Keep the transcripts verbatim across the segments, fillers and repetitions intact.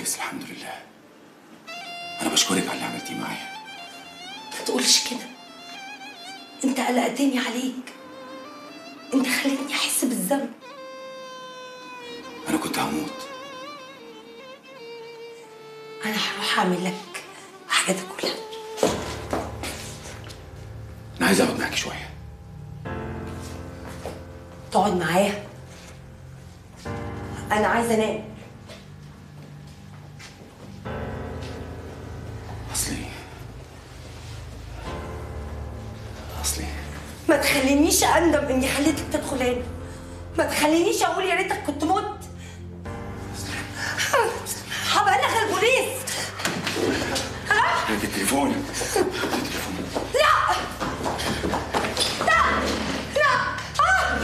كويس الحمد لله. انا بشكرك على اللي عملتيه معايا. ما تقولش كده، انت قلقتني عليك، انت خليتني احس بالذنب. انا كنت هموت. انا هروح اعمل لك حاجه تاكلها. انا عايز اقعد معاكي شويه. تقعد معايا؟ انا عايزه انام. اصلي اصلي ما تخلينيش اندم اني خليتك تدخل هنا، ما تخلينيش اقول يا ريتك كنت مت. هبلغ البوليس. ها؟ هاتي التليفون. هاتي التليفون. لا لا لا. آه.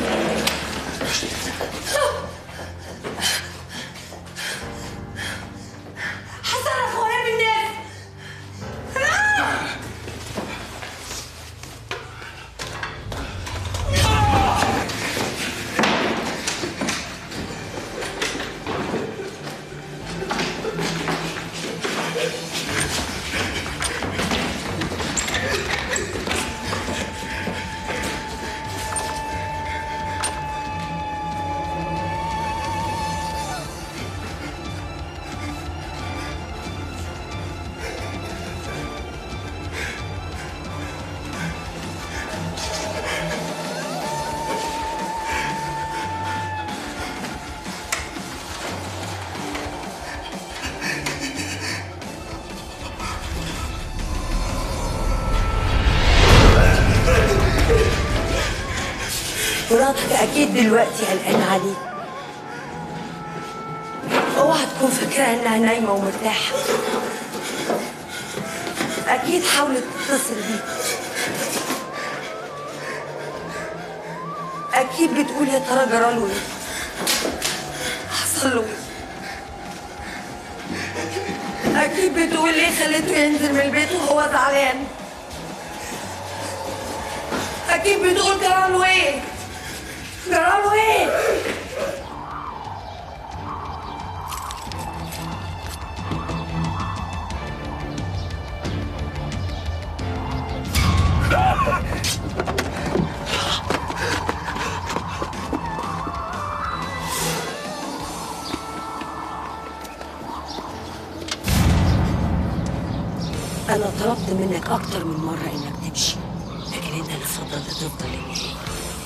هصرف وهاب الناس. مراتك اكيد دلوقتي قلقانه عليك. اوعى تكون فاكراها انها نايمه ومرتاحه. اكيد حاولت تتصل بيك، اكيد بتقول يا ترى جراله ايه، حصل له ايه. اكيد بتقول ليه خليته ينزل من البيت وهو زعلان. اكيد بتقول جراله ايه، جراله ايه. أنا طلبت منك أكتر من مرة إنك تمشي، لكن أنت اللي فضلت تفضل للنهاية.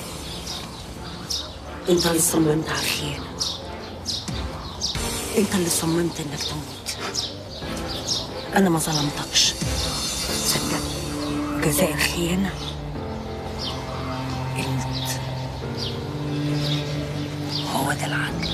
أنت اللي صممت على الخيانة، أنت اللي صممت إنك تموت. أنا ما ظلمتكش، صدق جزاء الخيانة الموت، هو ده العدل.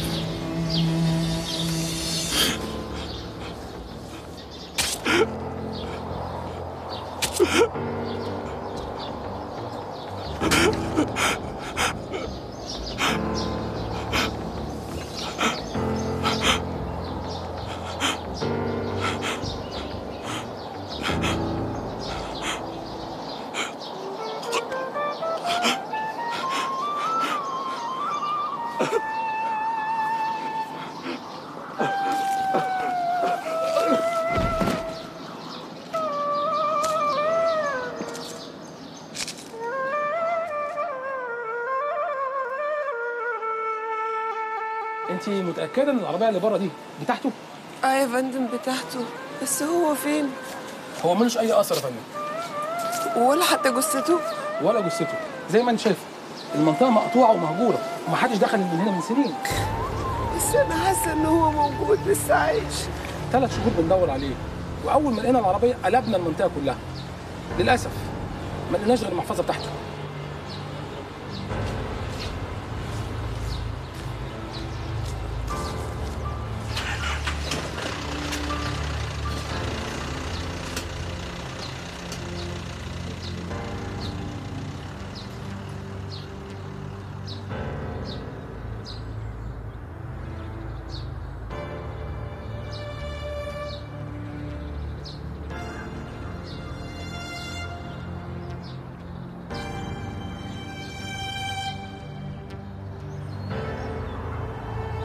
انت متاكده ان العربيه اللي بره دي بتاعته؟ اه يا فندم بتاعته، بس هو فين؟ هو ملوش اي اثر يا فندم، ولا حتى جثته؟ ولا جثته. زي ما انت شايفه المنطقه مقطوعه ومهجوره ومحدش دخل من هنا من سنين. بس انا حاسه ان هو موجود لسه عايش. ثلاث شهور بندور عليه، واول ما لقينا العربيه قلبنا المنطقه كلها. للاسف ما لقيناش غير المحفظه بتاعته.